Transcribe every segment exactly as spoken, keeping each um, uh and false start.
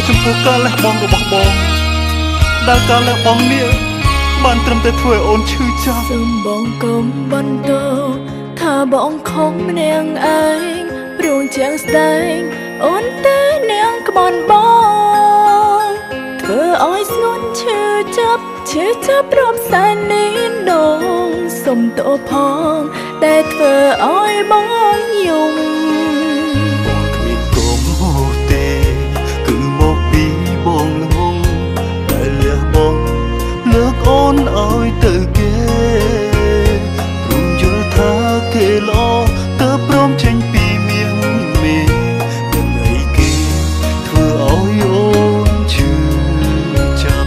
ចំពោះការលះបង់របស់បងដែលការលះបង់នេះបានត្រឹមតែធ្វើឲ្យអូនឈឺចាប់សូមបងកុំបន្តថាបងខំនាងឯងព្រោះជាងស្ដែងអូនតែនាងក្បន់បងធ្វើឲ្យស្ងន់ឈឺចាប់ឈឺចាប់រាប់សែននេះដងសុំទោសផងតែធ្វើឲ្យបងយំគ្មានគុំហូរទេគឺមកពីបងល្ងងដែលលះបង់លើកអូនឲ្យទៅគេព្រមយល់ថាគេល្អទៅព្រមចេញពីមាសមេនឹងអីគេធ្វើឲ្យអូនឈឺចាប់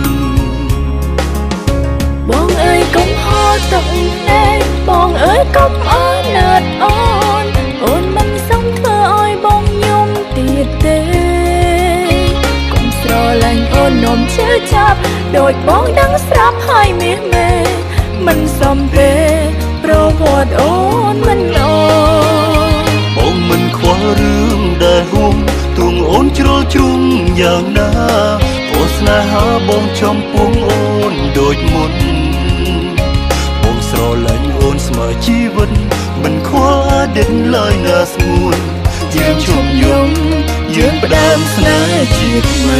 បងអើយកុំហត់ទឹកណែបងអើយកុំអើណើតអូនអូនមិនសមធ្វើឲ្យបងយំទៀតទេកុំស្រឡាញ់អូននំឈឺចាប់ដូចបងដឹងស្រាប់ហើយមាសមេមិនសមទេប្រវត្តិអូនមិនល្អបងមិនខ្វល់រឿងដែលហួងទួងអូនជ្រុលជ្រុំយ៉ាងណាព្រោះស្នេហាបងចំពោះអូនដូចមុនបងស្រឡាញ់អូនស្មើជីវិតមិនខ្វល់អតីតឡើយណាស្ងួនយើងជុំយំយើងផ្ដើមស្នេហ៍ជាថ្មី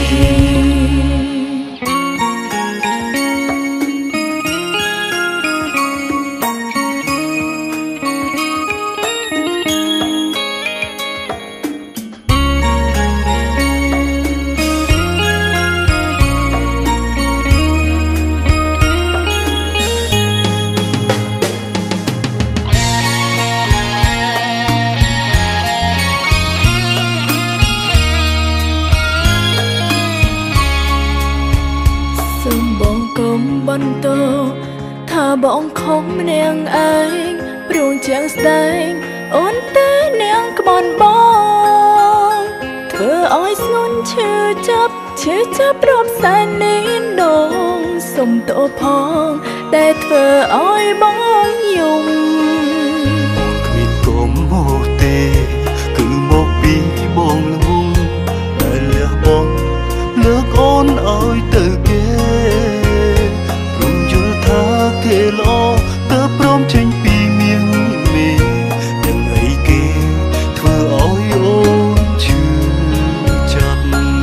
សូមបងកុំបន្តថាបងខំនាងឯងព្រោះជាងស្ដែងអូនតែនាងក្បន់បងធ្វើឲ្យស្ងន់ឈឺចាប់ឈឺចាប់រាប់សែននេះដងសុំទោសផងតែធ្វើឲ្យបងយំគ្មានគុំហូរទេគឺមកពីបងល្ងងដែលលះបង់លើកអូនឲ្យទៅគេព្រមយល់ថាគេល្អទៅព្រមចេញពីមាសមេនឹងអីគេធ្វើឲ្យអូនឈឺចាប់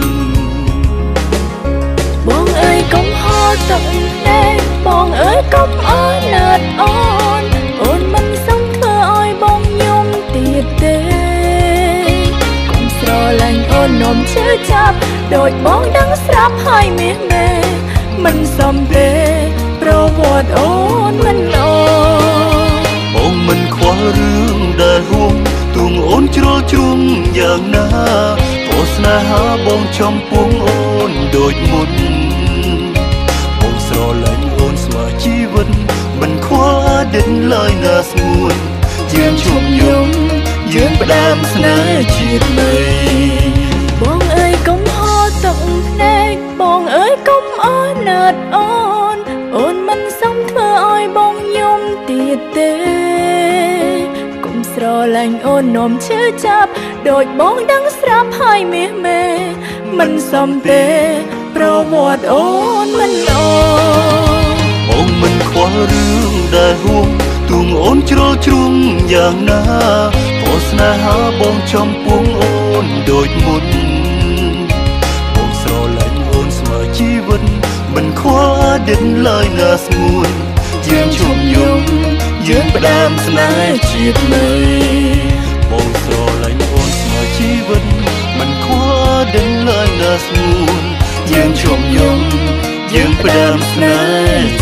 បងអើយកុំហត់ទឹកណែបងអើយកុំអើណើតអូនអូនមិនសមធ្វើឲ្យបងយំទៀតទេកុំស្រឡាញ់អូននំឈឺចាប់ដូចបងដឹងស្រាប់ហើយមាសមេមិនសមទេប្រវត្តិអូនមិនល្អបងមិនខ្វល់រឿងដែលហួងទួងអូនជ្រុលជ្រុំយ៉ាងណាព្រោះស្នេហាបងចំពោះអូនដូចមុនបងស្រឡាញ់អូនស្មើជីវិតមិនខ្វល់អតីតឡើយណាស្ងួនយើងជុំយំយើងផ្ដើមស្នេហ៍ជាថ្មីបងអើយកុំហត់ទឹកភ្នែកបងអើយកុំអើណើតអូនអូនមិនសមធ្វើឲ្យបងយំទៀតទេកុំស្រឡាញ់អូននំឈឺចាប់ដូចបងដឹងស្រាប់ហើយមាសមេមិនសមទេប្រវត្តិអូនមិនល្អបងមិនខ្វល់រឿងដែលហួងទួងអូនជ្រុលជ្រុំយ៉ាងណាព្រោះស្នេហាបងចំពោះអូនដូចមុនបងស្រឡាញ់អូនស្មើជីវិតមិនខ្វល់អតីតឡើយណាស្ងួនយើងជុំយំយើងផ្ដើមស្នេហ៍ជាថ្មីបងស្រឡាញ់អូនស្មើជីវិតមិនខ្វល់អតីតឡើយណាស្ងួនយើងជុំយំយើងផ្ដើមស្នេហ៍